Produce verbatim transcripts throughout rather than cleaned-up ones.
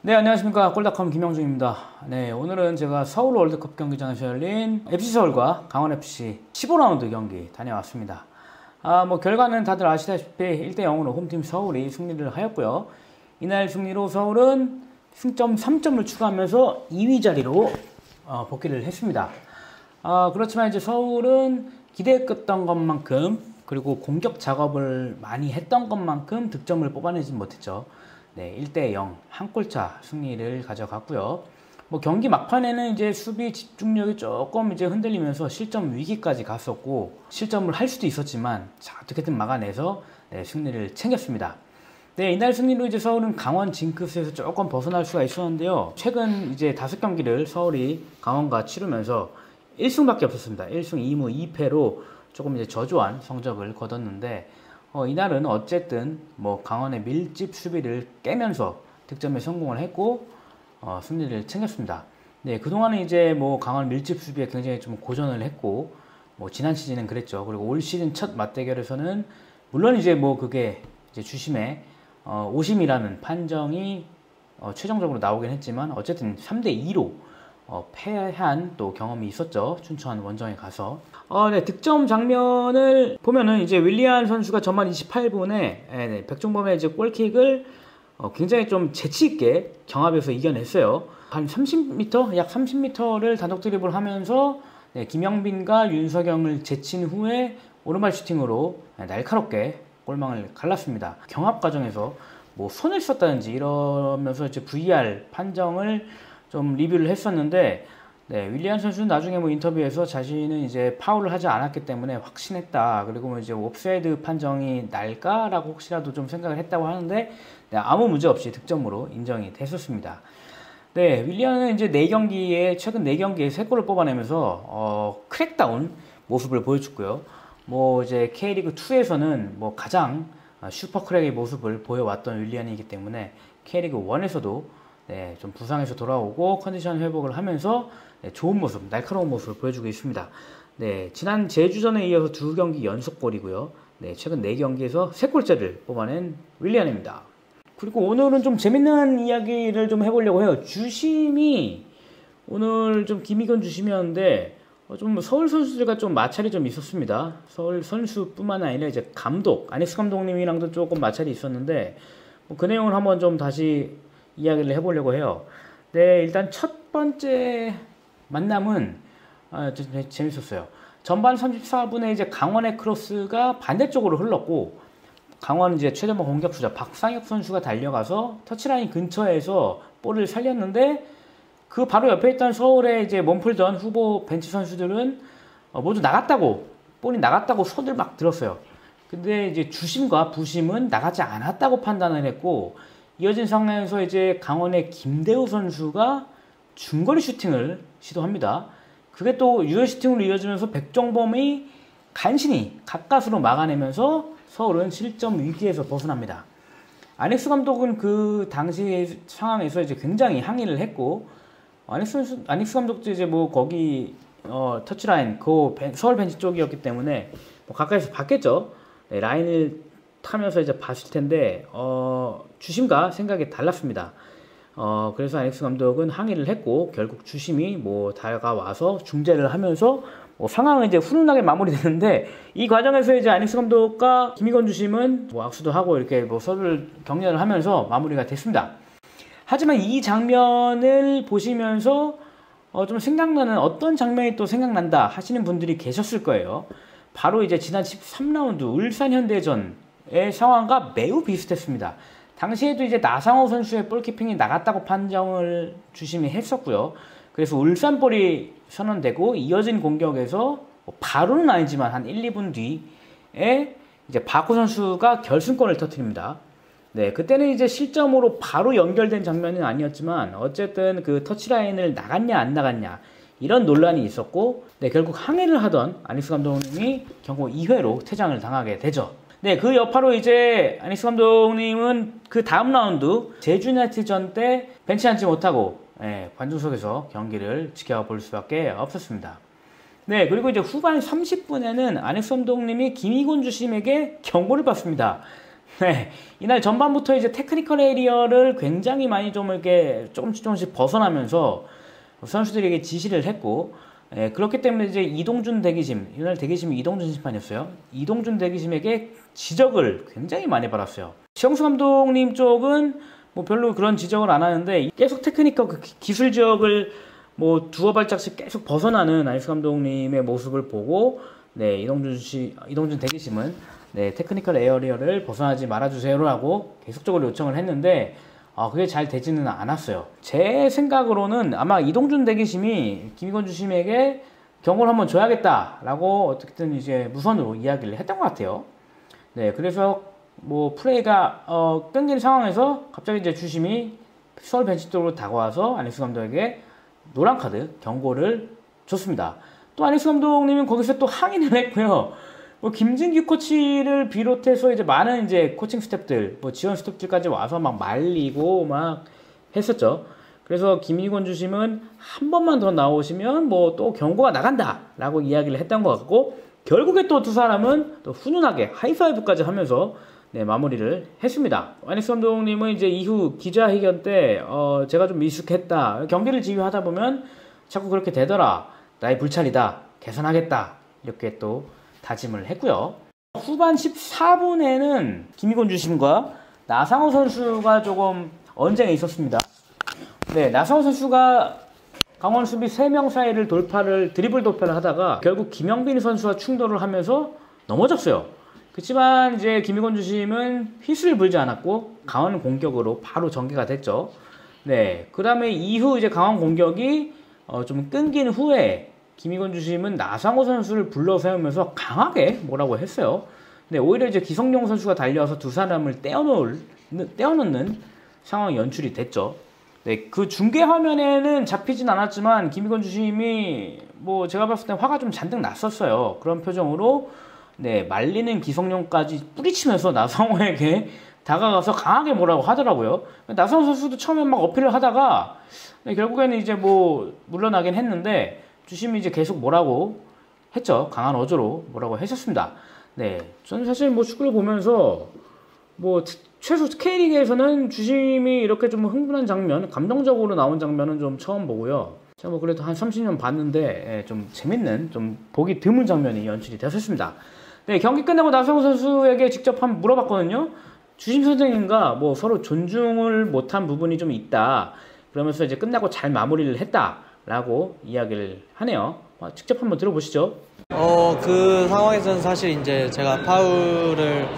네, 안녕하십니까. 골닷컴 김영중입니다. 네, 오늘은 제가 서울 월드컵 경기장에서 열린 에프씨서울과 강원에프씨 십오 라운드 경기 다녀왔습니다. 아, 뭐 결과는 다들 아시다시피 일 대 영으로 홈팀 서울이 승리를 하였고요. 이날 승리로 서울은 승점 삼 점을 추가하면서 이 위 자리로 어, 복귀를 했습니다. 아, 그렇지만 이제 서울은 기대했던 것만큼, 그리고 공격 작업을 많이 했던 것만큼 득점을 뽑아내지 못했죠. 네, 일 대 영 한 골차 승리를 가져갔고요. 뭐 경기 막판에는 이제 수비 집중력이 조금 이제 흔들리면서 실점 위기까지 갔었고, 실점을 할 수도 있었지만 자, 어떻게든 막아내서 네, 승리를 챙겼습니다. 네, 이날 승리로 이제 서울은 강원 징크스에서 조금 벗어날 수가 있었는데요. 최근 이제 다섯 경기를 서울이 강원과 치르면서 일 승밖에 없었습니다. 일 승 이 무 이 패로 조금 이제 저조한 성적을 거뒀는데, 어, 이날은 어쨌든 뭐 강원의 밀집 수비를 깨면서 득점에 성공을 했고 어, 승리를 챙겼습니다. 네, 그동안은 이제 뭐 강원 밀집 수비에 굉장히 좀 고전을 했고, 뭐 지난 시즌은 그랬죠. 그리고 올 시즌 첫 맞대결에서는 물론 이제 뭐 그게 이제 주심의 어, 오심이라는 판정이 어, 최종적으로 나오긴 했지만 어쨌든 삼 대 이로 어, 패한 또 경험이 있었죠. 춘천 원정에 가서. 어, 네, 득점 장면을 보면은 이제 윌리안 선수가 전반 이십팔 분에 예, 네, 백종범의 이제 골킥을 어, 굉장히 좀 재치있게 경합에서 이겨냈어요. 한 삼십 미터, 약 삼십 미터를 단독 드리블 하면서 네, 김영빈과 윤석영을 제친 후에 오른발 슈팅으로 네, 날카롭게 골망을 갈랐습니다. 경합 과정에서 뭐 손을 썼다든지 이러면서 이제 브이알 판정을 좀 리뷰를 했었는데, 네, 윌리안 선수는 나중에 뭐 인터뷰에서 자신은 이제 파울을 하지 않았기 때문에 확신했다. 그리고 뭐 이제 옵사이드 판정이 날까라고 혹시라도 좀 생각을 했다고 하는데, 네, 아무 문제 없이 득점으로 인정이 됐었습니다. 네, 윌리안은 이제 네 경기에, 최근 네 경기에 세 골을 뽑아내면서, 어, 크랙다운 모습을 보여줬고요. 뭐 이제 K리그 이에서는 뭐 가장 슈퍼 크랙의 모습을 보여왔던 윌리안이기 때문에 K리그 일에서도 네, 좀 부상에서 돌아오고 컨디션 회복을 하면서 네, 좋은 모습, 날카로운 모습을 보여주고 있습니다. 네, 지난 제주전에 이어서 두 경기 연속골이고요. 네, 최근 네 경기에서 세 골째를 뽑아낸 윌리안입니다. 그리고 오늘은 좀 재밌는 이야기를 좀 해보려고 해요. 주심이 오늘 좀 김희건 주심이었는데 어, 좀 서울 선수들과 좀 마찰이 좀 있었습니다. 서울 선수뿐만 아니라 이제 감독, 아넥스 감독님이랑도 조금 마찰이 있었는데 뭐 그 내용을 한번 좀 다시 이야기를 해보려고 해요. 네, 일단 첫 번째 만남은 아, 좀 재밌었어요. 전반 삼십사 분에 이제 강원의 크로스가 반대쪽으로 흘렀고, 강원은 이제 최전방 공격수자 박상혁 선수가 달려가서 터치라인 근처에서 볼을 살렸는데, 그 바로 옆에 있던 서울에 이제 몸풀던 후보 벤치 선수들은 어, 모두 나갔다고, 볼이 나갔다고 손을 막 들었어요. 근데 이제 주심과 부심은 나가지 않았다고 판단을 했고, 이어진 상황에서 이제 강원의 김대우 선수가 중거리 슈팅을 시도합니다. 그게 또 유효 슈팅으로 이어지면서 백종범이 간신히 가까스로 막아내면서 서울은 실점 위기에서 벗어납니다. 아넥스 감독은 그 당시 상황에서 이제 굉장히 항의를 했고, 아넥스, 아넥스 감독도 이제 뭐 거기 어, 터치라인 그 서울 벤치 쪽이었기 때문에 뭐 가까이서 봤겠죠. 네, 라인을 타면서 이제 봤을 텐데 어, 주심과 생각이 달랐습니다. 어, 그래서 아넥스 감독은 항의를 했고, 결국 주심이 뭐 다가와서 중재를 하면서 뭐 상황은 이제 훈훈하게 마무리되는데, 이 과정에서 이제 아넥스 감독과 김희건 주심은 뭐 악수도 하고 이렇게 뭐 서로를 격려를 하면서 마무리가 됐습니다. 하지만 이 장면을 보시면서 어, 좀 생각나는 어떤 장면이 또 생각난다 하시는 분들이 계셨을 거예요. 바로 이제 지난 십삼 라운드 울산 현대전 의 상황과 매우 비슷했습니다. 당시에도 이제 나상호 선수의 볼키핑이 나갔다고 판정을 주심이 했었고요. 그래서 울산볼이 선언되고 이어진 공격에서 뭐 바로는 아니지만 한 일, 이 분 뒤에 이제 바코 선수가 결승골을 터뜨립니다. 네, 그때는 이제 실점으로 바로 연결된 장면은 아니었지만 어쨌든 그 터치라인을 나갔냐 안 나갔냐 이런 논란이 있었고, 네, 결국 항의를 하던 아넥스 감독님이 경고 이 회로 퇴장을 당하게 되죠. 네, 그 여파로 이제 아넥스 감독님은 그 다음 라운드 제주 유나이티드전 때 벤치 앉지 못하고 예, 관중석에서 경기를 지켜볼 수밖에 없었습니다. 네, 그리고 이제 후반 삼십 분에는 아넥스 감독님이 김희곤 주심에게 경고를 받습니다. 네, 이날 전반부터 이제 테크니컬 에리어를 굉장히 많이 좀 이렇게 조금씩 조금씩 벗어나면서 선수들에게 지시를 했고, 예, 그렇기 때문에 이제 이동준 대기심, 이날 대기심이 이동준 심판이었어요. 이동준 대기심에게 지적을 굉장히 많이 받았어요. 시영수 감독님 쪽은 뭐 별로 그런 지적을 안 하는데 계속 테크니컬 그 기술 지역을 뭐 두어 발짝씩 계속 벗어나는 아이스 감독님의 모습을 보고, 네, 이동준 씨, 이동준 대기심은 네, 테크니컬 에어리어를 벗어나지 말아주세요라고 계속적으로 요청을 했는데, 아, 그게 잘 되지는 않았어요. 제 생각으로는 아마 이동준 대기심이 김희건 주심에게 경고를 한번 줘야겠다라고 어떻게든 이제 무선으로 이야기를 했던 것 같아요. 네, 그래서 뭐 플레이가 어, 끊긴 상황에서 갑자기 이제 주심이 서울 벤치 쪽으로 다가와서 아니스 감독에게 노란 카드 경고를 줬습니다. 또 아니스 감독님은 거기서 또 항의를 했고요. 뭐 김진규 코치를 비롯해서 이제 많은 이제 코칭 스태프들, 뭐 지원 스태프들까지 와서 막 말리고 막 했었죠. 그래서 김희건 주심은 한 번만 더 나오시면 뭐 또 경고가 나간다라고 이야기를 했던 것 같고, 결국에 또 두 사람은 또 훈훈하게 하이파이브까지 하면서 네, 마무리를 했습니다. 아니스 감독님은 이제 이후 기자회견 때 어, 제가 좀 미숙했다. 경기를 지휘하다 보면 자꾸 그렇게 되더라. 나의 불찰이다. 개선하겠다. 이렇게 또 다짐을 했고요. 후반 십사 분에는 김희건 주심과 나상호 선수가 조금 언쟁에 있었습니다. 네, 나상호 선수가 강원 수비 세 명 사이를 돌파를 드리블 돌파를 하다가 결국 김영빈 선수와 충돌을 하면서 넘어졌어요. 그렇지만 이제 김희건 주심은 휘슬을 불지 않았고 강원 공격으로 바로 전개가 됐죠. 네, 그 다음에 이후 이제 강원 공격이 어 좀 끊긴 후에 김희건 주심은 나상호 선수를 불러 세우면서 강하게 뭐라고 했어요. 네, 오히려 이제 기성용 선수가 달려와서 두 사람을 떼어놓을, 떼어놓는 상황이 연출이 됐죠. 네, 그 중계 화면에는 잡히진 않았지만 김희건 주심이 뭐 제가 봤을 때 화가 좀 잔뜩 났었어요. 그런 표정으로 네, 말리는 기성용까지 뿌리치면서 나상호에게 다가가서 강하게 뭐라고 하더라고요. 나상호 선수도 처음에 막 어필을 하다가 네, 결국에는 이제 뭐 물러나긴 했는데 주심이 이제 계속 뭐라고 했죠. 강한 어조로 뭐라고 하셨습니다. 네, 저는 사실 뭐 축구를 보면서 뭐 최소 K리그에서는 주심이 이렇게 좀 흥분한 장면, 감정적으로 나온 장면은 좀 처음 보고요. 제가 뭐 그래도 한 삼십 년 봤는데 예, 좀 재밌는, 좀 보기 드문 장면이 연출이 되었습니다. 네, 경기 끝나고 나상호 선수에게 직접 한번 물어봤거든요. 주심 선생님과 뭐 서로 존중을 못한 부분이 좀 있다. 그러면서 이제 끝나고 잘 마무리를 했다라고 이야기를 하네요. 직접 한번 들어보시죠. 어, 그 상황에서는 사실 이제 제가 파울을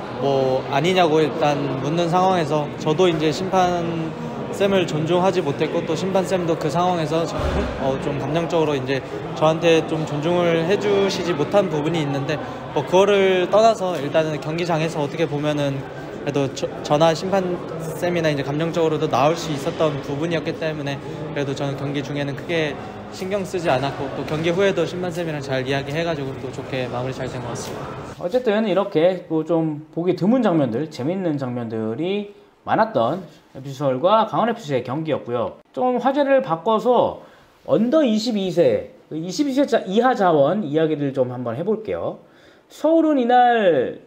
뭐 아니냐고 일단 묻는 상황에서 저도 이제 심판 쌤을 존중하지 못했고 또 심판 쌤도 그 상황에서 어, 좀 감정적으로 이제 저한테 좀 존중을 해주시지 못한 부분이 있는데 뭐 그거를 떠나서 일단은 경기장에서 어떻게 보면은 그래도 저, 저나 심판 쌤이나 이제 감정적으로도 나올 수 있었던 부분이었기 때문에 그래도 저는 경기 중에는 크게 신경 쓰지 않았고 또 경기 후에도 심판 쌤이랑 잘 이야기해가지고 또 좋게 마무리 잘 된 것 같습니다. 어쨌든 이렇게 또 좀 보기 드문 장면들, 재밌는 장면들이 많았던 에프씨 서울과 강원에프씨의 경기였고요. 좀 화제를 바꿔서 언더 이십이 세, 이십이 세 이하 자원 이야기를 좀 한번 해볼게요. 서울은 이날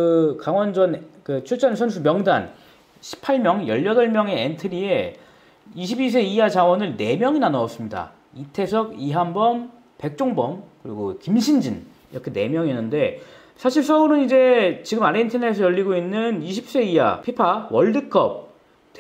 그 강원전 그 출전 선수 명단 십팔 명, 열여덟 명의 엔트리에 이십이 세 이하 자원을 네 명이나 넣었습니다. 이태석, 이한범, 백종범, 그리고 김신진 이렇게 네 명이었는데 사실 서울은 이제 지금 아르헨티나에서 열리고 있는 이십 세 이하 피파 월드컵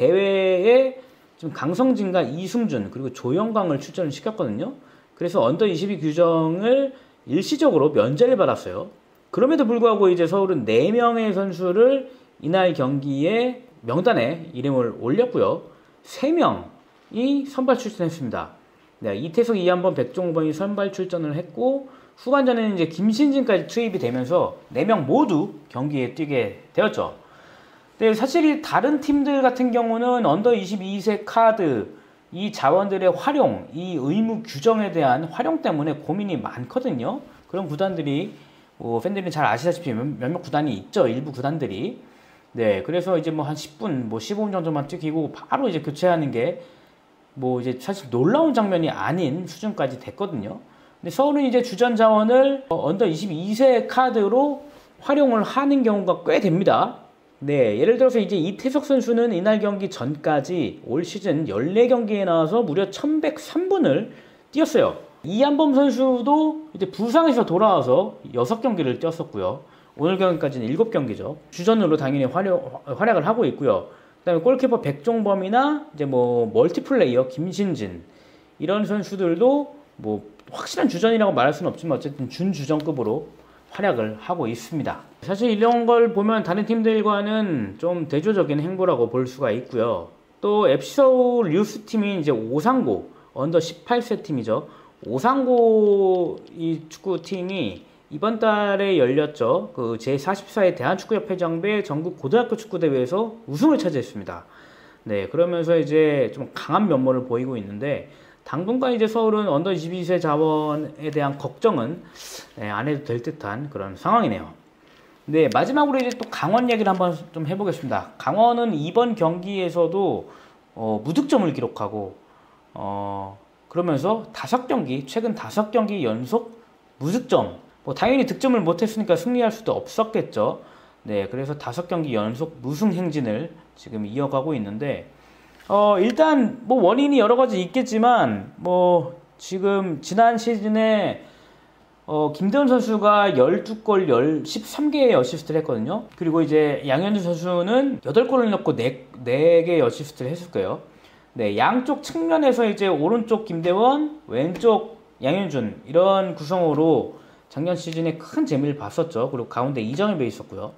대회에 좀 강성진과 이승준 그리고 조영광을 출전을 시켰거든요. 그래서 언더 이십이 규정을 일시적으로 면제를 받았어요. 그럼에도 불구하고 이제 서울은 네 명의 선수를 이날 경기에 명단에 이름을 올렸고요. 세 명이 선발 출전했습니다. 네, 이태석, 이한범, 백종범이 선발 출전을 했고 후반전에는 이제 김신진까지 투입이 되면서 네 명 모두 경기에 뛰게 되었죠. 네, 사실 다른 팀들 같은 경우는 언더 이십이 세 카드, 이 자원들의 활용, 이 의무 규정에 대한 활용 때문에 고민이 많거든요. 그런 구단들이 뭐 팬들이 잘 아시다시피 몇몇 구단이 있죠. 일부 구단들이. 네, 그래서 이제 뭐 한 십 분, 뭐 십오 분 정도만 뛰기고 바로 이제 교체하는 게 뭐 이제 사실 놀라운 장면이 아닌 수준까지 됐거든요. 근데 서울은 이제 주전 자원을 언더 이십이 세 카드로 활용을 하는 경우가 꽤 됩니다. 네, 예를 들어서 이제 이태석 선수는 이날 경기 전까지 올 시즌 열네 경기에 나와서 무려 천백삼 분을 뛰었어요. 이한범 선수도 이제 부상에서 돌아와서 여섯 경기를 뛰었었고요. 오늘 경기까지는 일곱 경기죠. 주전으로 당연히 활약, 활약을 하고 있고요. 그다음에 골키퍼 백종범이나 이제 뭐 멀티플레이어 김신진 이런 선수들도 뭐 확실한 주전이라고 말할 수는 없지만 어쨌든 준주전급으로 활약을 하고 있습니다. 사실 이런 걸 보면 다른 팀들과는 좀 대조적인 행보라고 볼 수가 있고요. 또 에프씨서울 유스팀이 이제 오상고 언더 십팔 세 팀이죠. 오상고 이 축구팀이 이번 달에 열렸죠. 그 제사십사 회 대한축구협회장배 전국 고등학교 축구대회에서 우승을 차지했습니다. 네, 그러면서 이제 좀 강한 면모를 보이고 있는데 당분간 이제 서울은 언더 이십이 세 자원에 대한 걱정은 네, 안 해도 될 듯한 그런 상황이네요. 네, 마지막으로 이제 또 강원 얘기를 한번 좀 해보겠습니다. 강원은 이번 경기에서도 어, 무득점을 기록하고 어, 그러면서 다섯 경기, 최근 다섯 경기 연속 무득점. 뭐 당연히 득점을 못했으니까 승리할 수도 없었겠죠. 네, 그래서 다섯 경기 연속 무승 행진을 지금 이어가고 있는데 어, 일단 뭐 원인이 여러 가지 있겠지만 뭐 지금 지난 시즌에 어, 김대훈 선수가 열두 골 십삼 개의 어시스트를 했거든요. 그리고 이제 양현준 선수는 여덟 골을 넣고 네, 네 개의 어시스트를 했을 거예요. 네, 양쪽 측면에서 이제 오른쪽 김대원, 왼쪽 양현준 이런 구성으로 작년 시즌에 큰 재미를 봤었죠. 그리고 가운데 이정엽이 있었고요.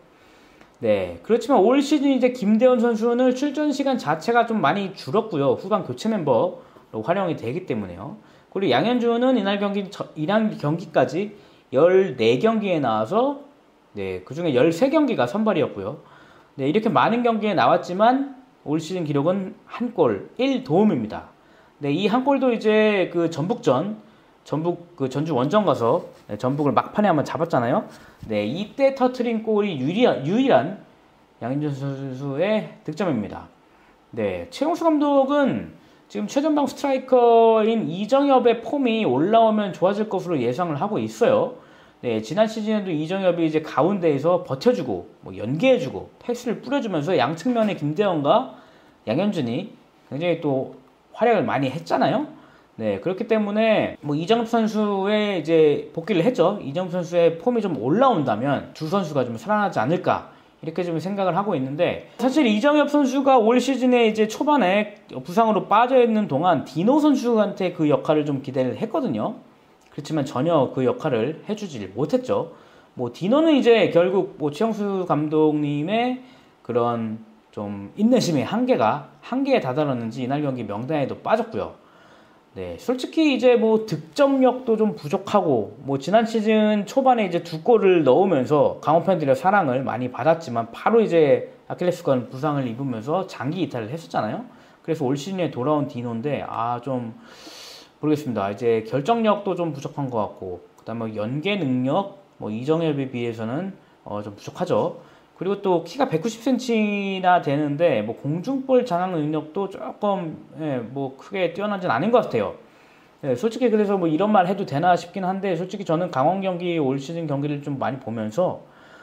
네, 그렇지만 올 시즌 이제 김대원 선수는 출전 시간 자체가 좀 많이 줄었고요. 후반 교체 멤버로 활용이 되기 때문에요. 그리고 양현준은 이날 경기, 이날 경기까지 열네 경기에 나와서 네, 그 중에 열세 경기가 선발이었고요. 네, 이렇게 많은 경기에 나왔지만 올 시즌 기록은 한 골, 일 도움입니다. 네, 이 한 골도 이제 그 전북전, 전북 그 전주 원정 가서 네, 전북을 막판에 한번 잡았잖아요. 네, 이때 터트린 골이 유일한, 유일한 양현준 선수의 득점입니다. 네, 최용수 감독은 지금 최전방 스트라이커인 이정엽의 폼이 올라오면 좋아질 것으로 예상을 하고 있어요. 네, 지난 시즌에도 이정엽이 이제 가운데에서 버텨주고, 뭐 연계해주고, 패스를 뿌려주면서 양측면에 김대원과 양현준이 굉장히 또 활약을 많이 했잖아요. 네, 그렇기 때문에 뭐 이정엽 선수의 이제 복귀를 했죠. 이정엽 선수의 폼이 좀 올라온다면 두 선수가 좀 살아나지 않을까 이렇게 좀 생각을 하고 있는데 사실 이정엽 선수가 올 시즌에 이제 초반에 부상으로 빠져 있는 동안 디노 선수한테 그 역할을 좀 기대를 했거든요. 그렇지만 전혀 그 역할을 해주질 못했죠. 뭐 디노는 이제 결국 뭐 최용수 감독님의 그런 좀 인내심의 한계가 한계에 다다랐는지 이날 경기 명단에도 빠졌고요. 네, 솔직히 이제 뭐 득점력도 좀 부족하고 뭐 지난 시즌 초반에 이제 두 골을 넣으면서 강원 팬들의 사랑을 많이 받았지만 바로 이제 아킬레스건 부상을 입으면서 장기 이탈을 했었잖아요. 그래서 올 시즌에 돌아온 디노인데 아 좀 모르겠습니다. 이제 결정력도 좀 부족한 것 같고 그다음에 연계 능력 뭐 이정엽에 비해서는 어 좀 부족하죠. 그리고 또 키가 백구십 센티미터나 되는데 뭐 공중볼 장악 능력도 조금 예, 뭐 크게 뛰어나진 않은 것 같아요. 예, 솔직히 그래서 뭐 이런 말 해도 되나 싶긴 한데 솔직히 저는 강원 경기 올 시즌 경기를 좀 많이 보면서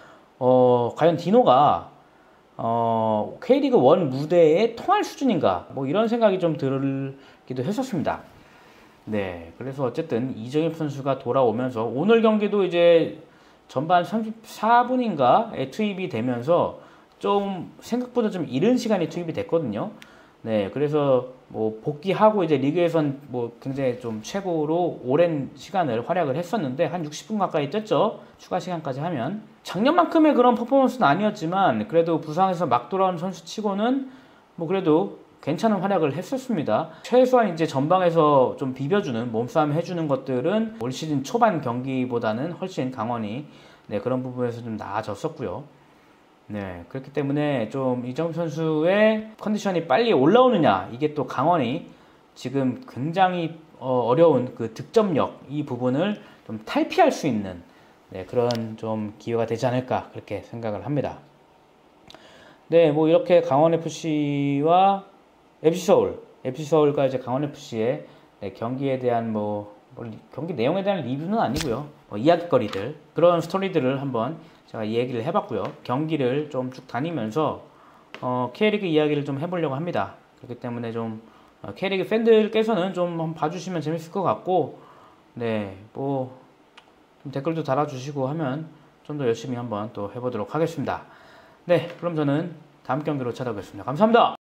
어 과연 디노가 어 K리그 일 무대에 통할 수준인가 뭐 이런 생각이 좀 들기도 했었습니다. 네, 그래서 어쨌든 이정엽 선수가 돌아오면서 오늘 경기도 이제 전반 삼십사 분인가에 투입이 되면서 좀 생각보다 좀 이른 시간에 투입이 됐거든요. 네, 그래서 뭐 복귀하고 이제 리그에선 뭐 굉장히 좀 최고로 오랜 시간을 활약을 했었는데 한 육십 분 가까이 뛰었죠. 추가 시간까지 하면. 작년만큼의 그런 퍼포먼스는 아니었지만 그래도 부상에서 막 돌아온 선수 치고는 뭐 그래도 괜찮은 활약을 했었습니다. 최소한 이제 전방에서 좀 비벼주는 몸싸움 해주는 것들은 올 시즌 초반 경기보다는 훨씬 강원이 네, 그런 부분에서 좀 나아졌었고요. 네, 그렇기 때문에 좀 이정엽 선수의 컨디션이 빨리 올라오느냐 이게 또 강원이 지금 굉장히 어, 어려운 그 득점력 이 부분을 좀 탈피할 수 있는 네, 그런 좀 기회가 되지 않을까 그렇게 생각을 합니다. 네, 뭐 이렇게 강원에프씨와 에프씨서울, 에프씨서울과 이제 강원에프씨의 네, 경기에 대한 뭐, 뭐 경기 내용에 대한 리뷰는 아니고요. 뭐 이야기거리들 그런 스토리들을 한번 제가 이 얘기를 해봤고요. 경기를 좀 쭉 다니면서 어, K리그 이야기를 좀 해보려고 합니다. 그렇기 때문에 좀 어, K리그 팬들께서는 좀 한번 봐주시면 재밌을 것 같고, 네, 뭐 좀 댓글도 달아주시고 하면 좀 더 열심히 한번 또 해보도록 하겠습니다. 네, 그럼 저는 다음 경기로 찾아오겠습니다. 감사합니다.